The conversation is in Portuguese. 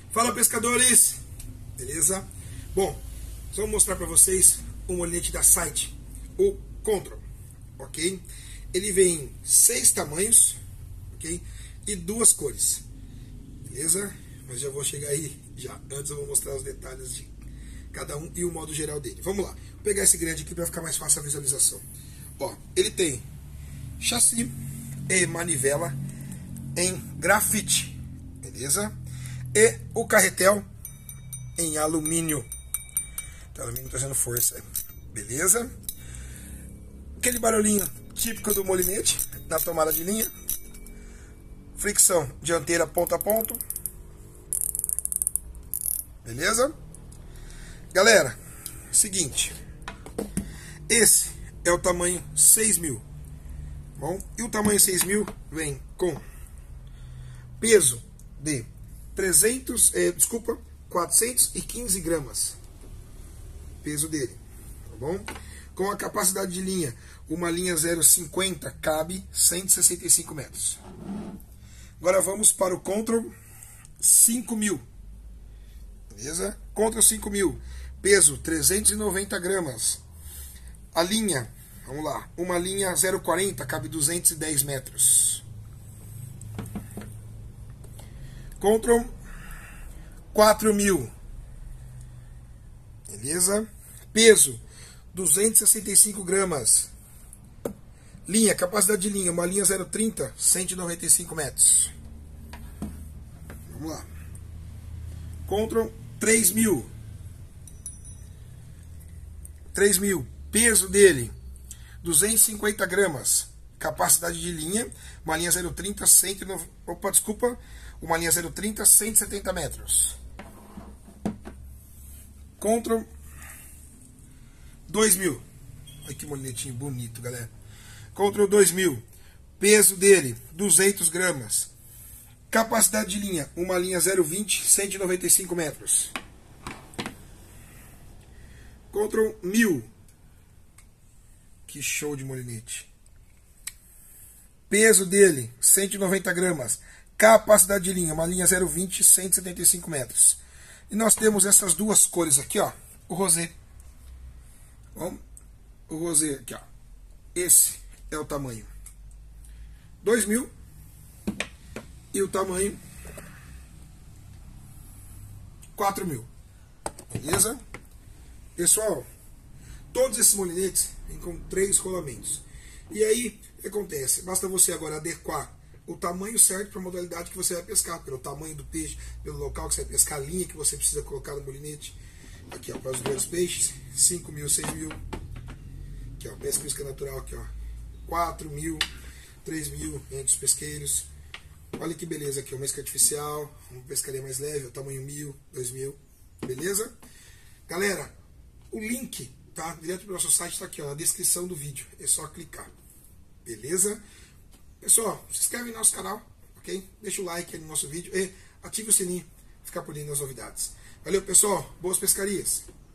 Fala, pescadores! Beleza? Bom, só vou mostrar para vocês o molinete da Sight, o Control, ok? Ele vem em 6 tamanhos, ok? E 2 cores, beleza? Mas já vou chegar aí já. Antes eu vou mostrar os detalhes de cada um e o modo geral dele. Vamos lá, vou pegar esse grande aqui para ficar mais fácil a visualização. Ó, ele tem chassi e manivela em grafite, beleza? E o carretel em alumínio. O alumínio trazendo força, beleza? Aquele barulhinho típico do molinete na tomada de linha. Fricção dianteira ponto a ponto. Beleza? Galera, seguinte. Esse é o tamanho 6.000. Bom, e o tamanho 6.000 vem com peso de 415 gramas. Peso dele, tá bom? Com a capacidade de linha, uma linha 0,50 cabe 165 metros. Agora vamos para o Control 5.000. Beleza? Control 5.000, peso 390 gramas. A linha, vamos lá, uma linha 0,40 cabe 210 metros. Control 4.000, beleza? Peso 265 gramas. Linha, capacidade de linha, uma linha 0,30, 195 metros. Vamos lá. Control 3.000. 3.000, peso dele 250 gramas. Capacidade de linha, uma linha 0,30, 190, opa, desculpa, uma linha 0,30, 170 metros. Control 2.000. Olha que moletinho bonito, galera. Control 2.000. Peso dele, 200 gramas. Capacidade de linha, uma linha 0,20, 195 metros. Control 1.000. Que show de molinete. Peso dele, 190 gramas. Capacidade de linha, uma linha 0,20, 175 metros. E nós temos essas duas cores aqui, ó. O rosé. Bom, o rosé aqui, ó. Esse é o tamanho 2.000 e o tamanho 4.000. Beleza? Pessoal, todos esses molinetes vêm com 3 rolamentos. E aí, o que acontece? Basta você agora adequar o tamanho certo para a modalidade que você vai pescar, pelo tamanho do peixe, pelo local que você vai pescar, a linha que você precisa colocar no molinete. Aqui, ó, para os grandes peixes, 5.000, 6.000. Aqui, ó, pesca natural, aqui, ó, 4.000, 3.000 entre os pesqueiros. Olha que beleza aqui, uma isca artificial, uma pescaria mais leve, o tamanho 1.000, 2.000, beleza? Galera, o link, tá, direto do nosso site está aqui, ó, na descrição do vídeo, é só clicar, beleza? Pessoal, se inscreve no nosso canal, ok? Deixa o like aí no nosso vídeo e ative o sininho para ficar por dentro das novidades. Valeu, pessoal, boas pescarias!